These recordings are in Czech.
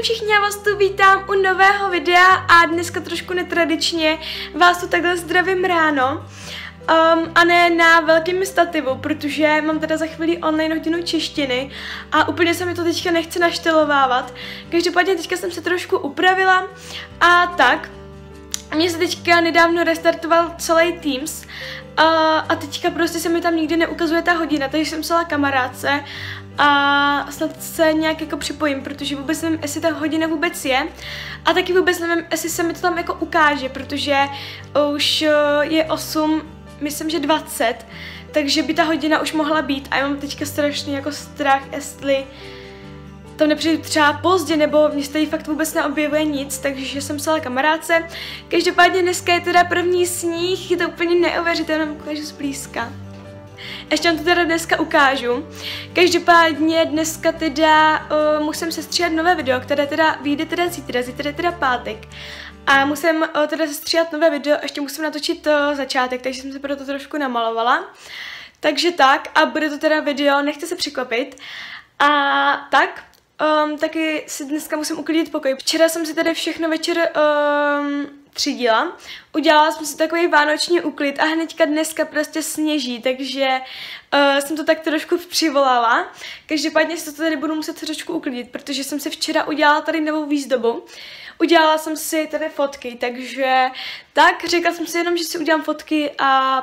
všichni, já vás tu vítám u nového videa a dneska trošku netradičně vás tu takhle zdravím ráno. A ne na velkém stativu, protože mám teda za chvíli online hodinu češtiny a úplně se mi to teďka nechce naštelovávat. Každopádně teďka jsem se trošku upravila a tak. Mně se teďka nedávno restartoval celý Teams a teďka prostě se mi tam nikdy neukazuje ta hodina, takže jsem psala kamarádce a snad se nějak jako připojím, protože vůbec nevím, jestli ta hodina vůbec je a taky vůbec nevím, jestli se mi to tam jako ukáže, protože už je 8, myslím, že 20, takže by ta hodina už mohla být a já mám teďka strašný jako strach, jestli to nepřijde třeba pozdě, nebo mě tady fakt vůbec neobjevuje nic, takže jsem psala kamarádce. Každopádně dneska je teda první sníh, je to úplně neuvěřitelné, ukážu zblízka. Ještě vám to teda dneska ukážu. Každopádně dneska teda musím sestříhat nové video, které teda vyjde teda zítra je teda pátek. A musím teda sestříhat nové video, ještě musím natočit začátek, takže jsem se proto trošku namalovala. Takže tak, a bude to teda video, nechte se překvapit. A tak, taky si dneska musím uklidit pokoj. Včera jsem si tady všechno večer třídila. Udělala jsem si takový vánoční úklid a hnedka dneska prostě sněží, takže jsem to tak trošku přivolala. Každopádně si to tady budu muset trošku uklidit, protože jsem si včera udělala tady novou výzdobu. Udělala jsem si tady fotky, takže tak, řekla jsem si jenom, že si udělám fotky a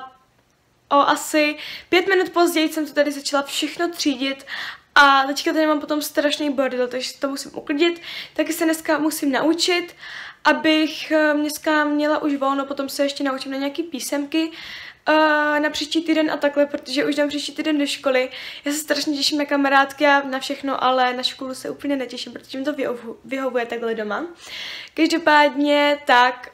asi 5 minut později jsem to tady začala všechno třídit. A teďka tady mám potom strašný bordel, takže to musím uklidit. Taky se dneska musím naučit, abych dneska měla už volno, potom se ještě naučím na nějaký písemky na příští týden a takhle, protože už jdem příští týden do školy. Já se strašně těším na kamarádky a na všechno, ale na školu se úplně netěším, protože mi to vyhovuje takhle doma. Každopádně tak.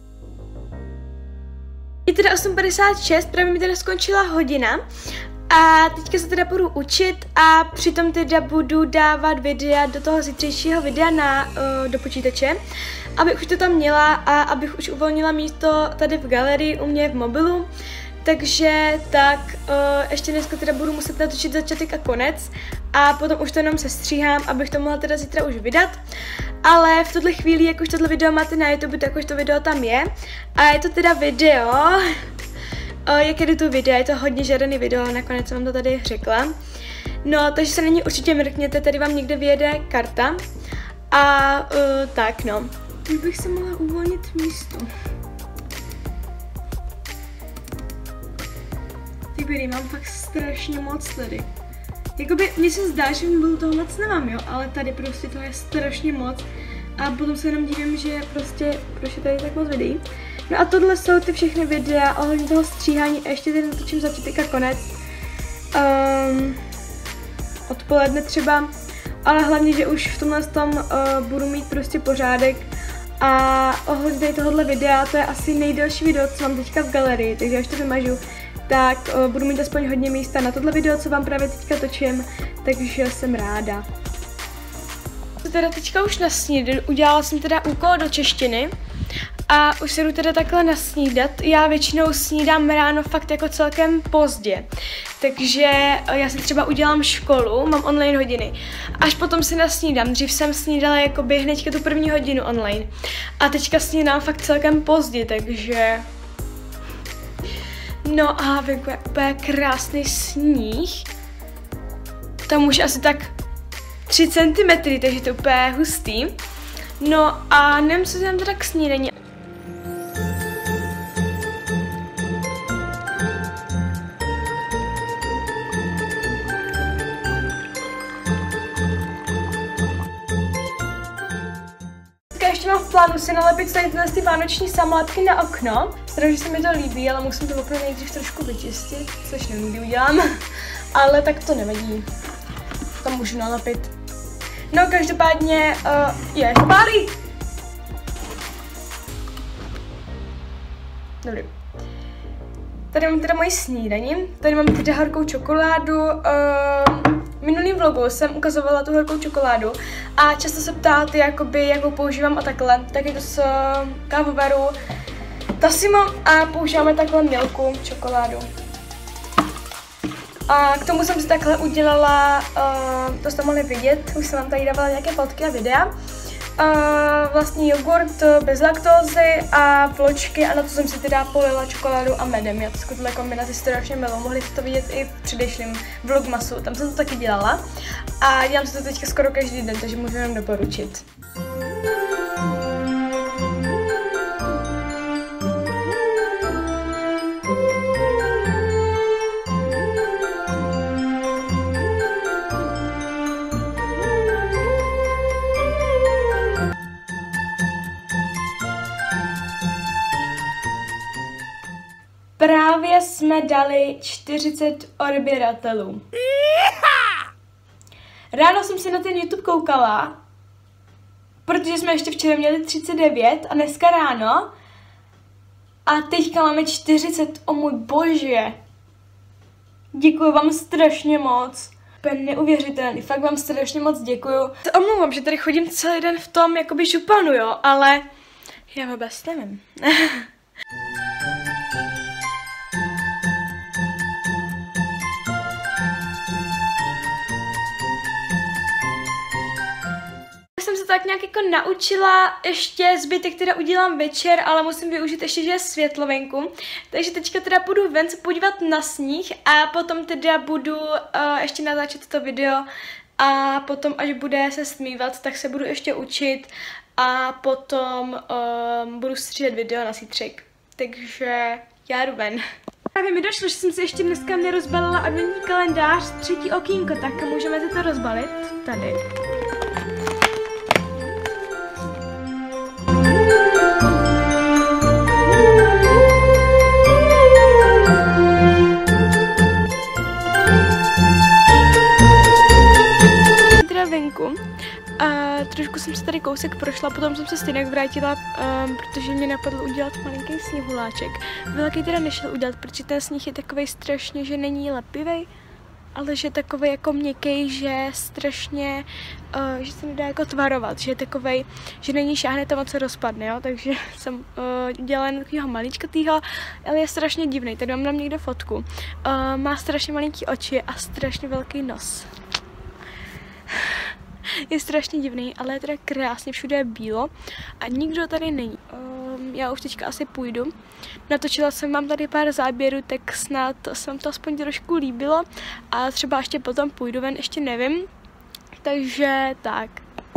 Je teda 8:56, právě mi teda skončila hodina. A teďka se teda budu učit a přitom teda budu dávat videa do toho zítřejšího videa do počítače, abych už to tam měla a abych už uvolnila místo tady v galerii u mě v mobilu. Takže tak, ještě dneska teda budu muset natočit začátek a konec a potom už to jenom sestříhám, abych to mohla teda zítra už vydat. Ale v tuhle chvíli, jak už tohle video máte na YouTube, tak už to video tam je. A je to teda video, jak jedu tu video, je to hodně žádaný video, nakonec jsem vám to tady řekla. No, takže se na ní určitě mrkněte, tady vám někde vyjede karta. A tak no. Teď bych se mohla uvolnit místo. Ty bědy, mám fakt strašně moc tady. Jakoby, mně se zdá, že v mobilu toho moc nemám, jo, ale tady prostě toho je strašně moc. A potom se jenom divím, že prostě, proč je tady tak moc videí. No a tohle jsou ty všechny videa ohledně toho stříhání a ještě tady natočím začátek a konec. Odpoledne třeba, ale hlavně, že už v tomhle tom budu mít prostě pořádek. A ohledně tady tohohle videa, to je asi nejdelší video, co mám teďka v galerii, takže až to vymažu, tak budu mít aspoň hodně místa na tohle video, co vám právě teďka točím, takže jsem ráda. Teda teďka už nasnídám, udělala jsem teda úkol do češtiny. A už se jdu teda takhle nasnídat. Já většinou snídám ráno fakt jako celkem pozdě. Takže já si třeba udělám školu, mám online hodiny. Až potom si nasnídám. Dřív jsem snídala jakoby hnedka tu první hodinu online. A teďka snídám fakt celkem pozdě, takže... No a venku je úplně krásný sníh. Tam už asi tak 3 cm, takže to je úplně hustý. No a nevím, co si dám teda k snídani. Ještě mám v plánu si nalepit tady ty vánoční samolepky na okno. Protože se mi to líbí, ale musím to opravdu nejdřív trošku vyčistit, což nikdy udělám. Ale tak to nevadí. To můžu nalepit. No každopádně, je to pálí! Dobrý. Tady mám teda moji snídani, tady mám teda horkou čokoládu. V minulým vlogu jsem ukazovala tu horkou čokoládu a často se ptáte, jakoby, jakou používám a takhle. Tak je to z kávovaru Tassimo a používáme takhle milku čokoládu. A k tomu jsem si takhle udělala, to jste mohli vidět, už jsem vám tady dávala nějaké fotky a videa. vlastně jogurt bez laktózy a vločky a na to jsem si teda polila čokoládu a medem. Já to tuhle kombinaci strašně miluji, mohli jste to vidět i v předešlém vlogmasu, tam jsem to taky dělala a dělám si to teďka skoro každý den, takže můžu jenom doporučit. Právě jsme dali 40 odběratelů. Ráno jsem si na ten YouTube koukala, protože jsme ještě včera měli 39 a dneska ráno. A teďka máme 40, o můj bože. Děkuju vám strašně moc. Úplně neuvěřitelný, fakt vám strašně moc děkuju. Omlouvám, že tady chodím celý den v tom jakoby županu, jo, ale já vůbec nevím. Jsem se tak nějak jako naučila, ještě zbytek teda udělám večer, ale musím využít ještě, že je světlo venku. Takže teďka teda půjdu ven se podívat na sníh a potom teda budu ještě natáčet to video a potom, až bude se stmívat, tak se budu ještě učit a potom budu stříhat video na zítřek. Takže já jdu ven. Právě mi došlo, že jsem si ještě dneska nerozbalila adventní kalendář, 3. okýnko, tak můžeme si to rozbalit tady. Venku. A trošku jsem se tady kousek prošla, potom jsem se stejně vrátila, protože mě napadlo udělat malinký sněhuláček. Velký teda nešel udělat, protože ten sníh je takovej strašně, že není lepivej, ale že takovej jako měkký, že strašně, že se nedá jako tvarovat, že je takovej, že není šáhne tam moc se rozpadne, jo, takže jsem dělala jen takovýho maličkatýho, ale je strašně divný, tady mám tam někde fotku. Má strašně malinký oči a strašně velký nos. Je strašně divný, ale je teda krásně, všude je bílo a nikdo tady není. Já už teďka asi půjdu. Natočila jsem vám tady pár záběrů, tak snad se vám to aspoň trošku líbilo a třeba ještě potom půjdu ven, ještě nevím. Takže tak.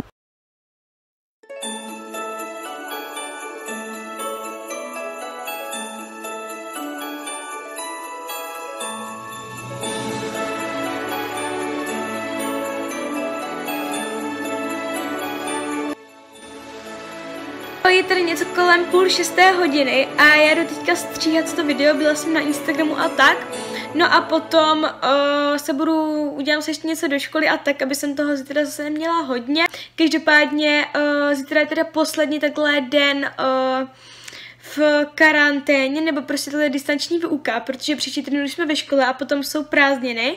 Je tady něco kolem 5:30 a já jdu teďka stříhat to video, byla jsem na Instagramu a tak. No a potom udělám se ještě něco do školy a tak, aby jsem toho zítra zase neměla hodně. Každopádně zítra je teda poslední takhle den v karanténě, nebo prostě tohle je distanční výuka, protože příští týden už jsme ve škole a potom jsou prázdniny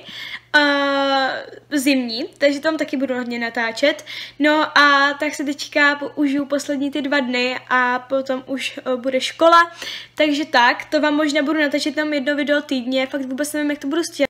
zimní, takže tam taky budu hodně natáčet. No a tak se teďka užiju poslední ty 2 dny a potom už bude škola, takže tak, to vám možná budu natáčet tam 1 video týdně, fakt vůbec nevím, jak to budu stíhat.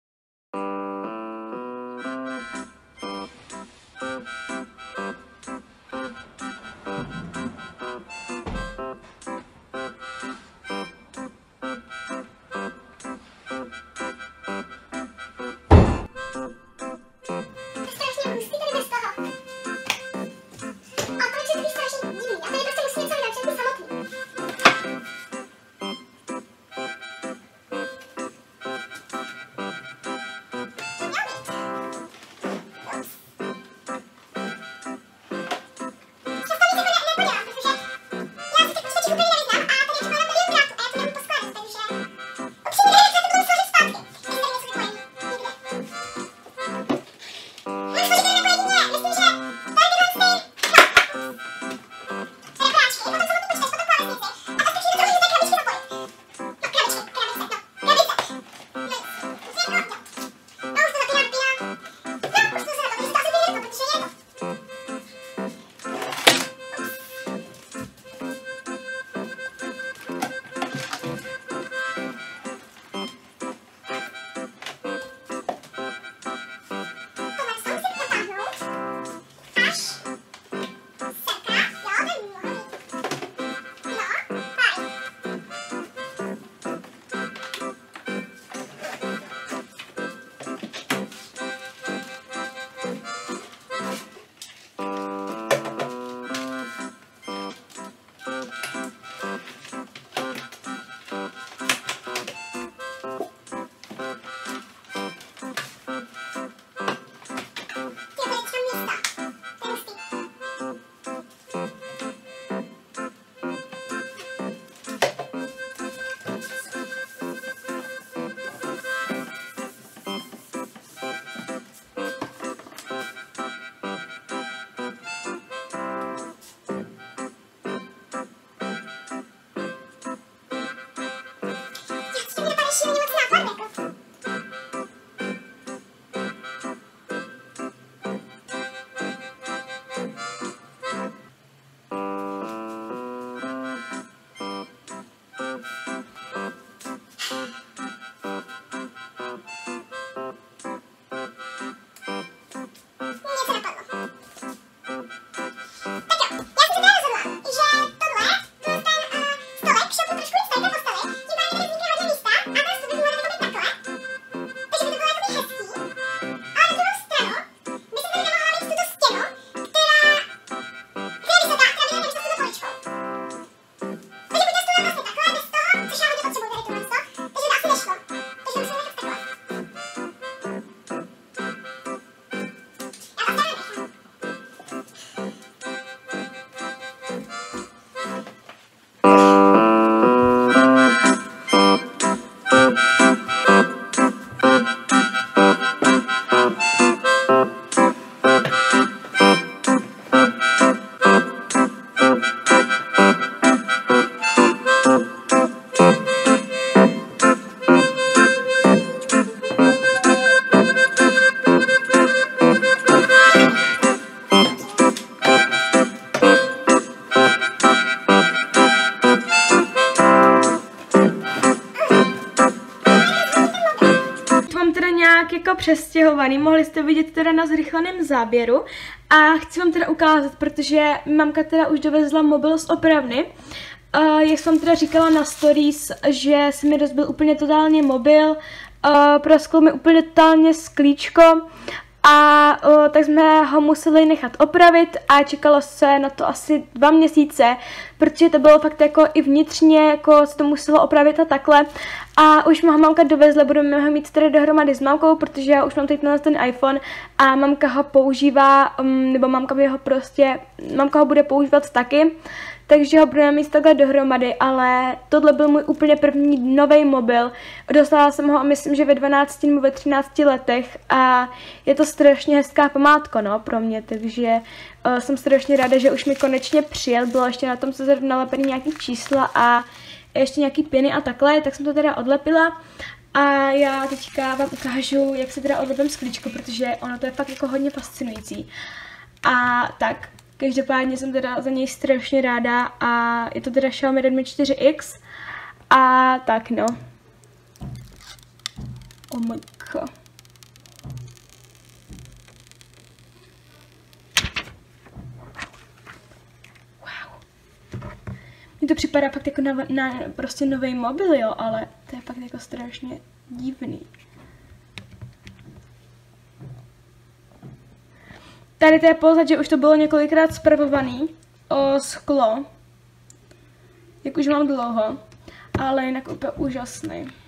jako přestěhovaný, mohli jste vidět teda na zrychleném záběru a chci vám teda ukázat, protože mamka teda už dovezla mobil z opravny. Jak jsem teda říkala na stories, že se mi rozbil úplně totálně mobil, prasklo mi úplně totálně sklíčko a tak jsme ho museli nechat opravit a čekalo se na to asi 2 měsíce, protože to bylo fakt jako i vnitřně, jako se to muselo opravit a takhle. A už mi ho mamka dovezla, budeme ho mít tady dohromady s mamkou, protože já už mám teď na ten iPhone a mamka ho používá, nebo mamka ho bude používat taky. Takže ho budeme mít takhle dohromady, ale tohle byl můj úplně první nový mobil. Dostala jsem ho, myslím, že ve 12 nebo ve 13 letech a je to strašně hezká památka, no, pro mě, takže jsem strašně ráda, že už mi konečně přijel. Bylo ještě na tom se nalepený nějaký čísla a ještě nějaký piny a takhle, tak jsem to teda odlepila. A já teďka vám ukážu, jak se teda odlepím sklíčko, protože ono to je fakt jako hodně fascinující. A tak. Každopádně jsem teda za něj strašně ráda a je to teda Xiaomi Redmi 4X a tak no. Oh my god. Wow. Mně to připadá fakt jako na prostě nový mobil, jo, ale to je fakt jako strašně divný. Tady to je poznat, že už to bylo několikrát spravovaný o sklo, jak už mám dlouho, ale jinak úplně úžasný.